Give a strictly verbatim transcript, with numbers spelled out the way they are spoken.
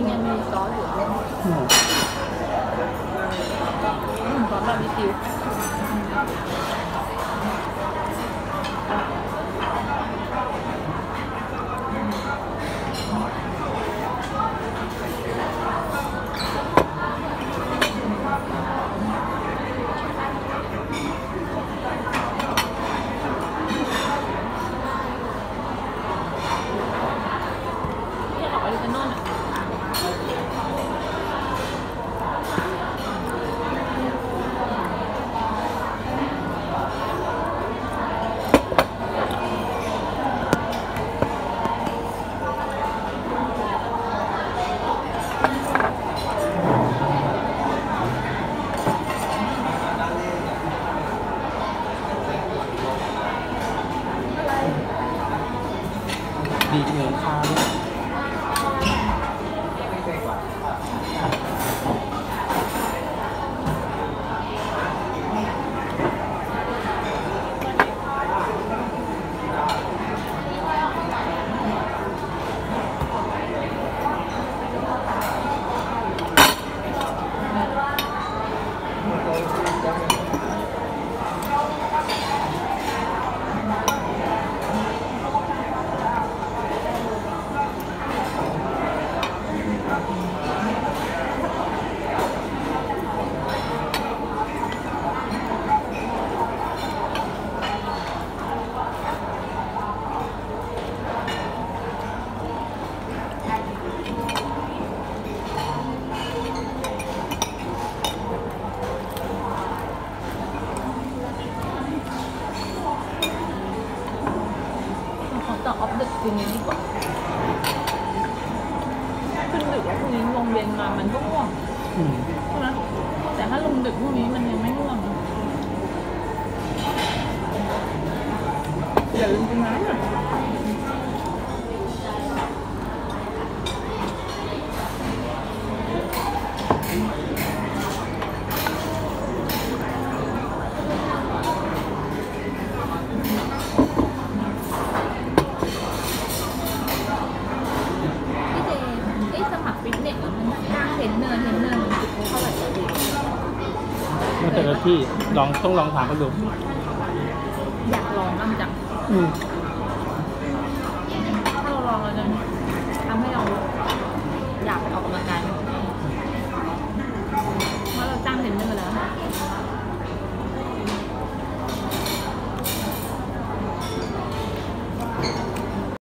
นี่ไงมีซอสอยู่อืมซอสบาร์บีคิวดีเหมือนข้าวด้วยต่อออฟเดอะคืนนี้ดีกว่าขึ้นดึกว่าพรุ่งนี้ลงเย็นมามันก็ง่วงใช่ไหมแต่ถ้าลงดึกพรุ่งนี้มันยังไม่ง่วงอย่าลืมกินน้ำอ่ะแต่ละที่ลองต้องลองถามกันดูอยากลองบ้างจัง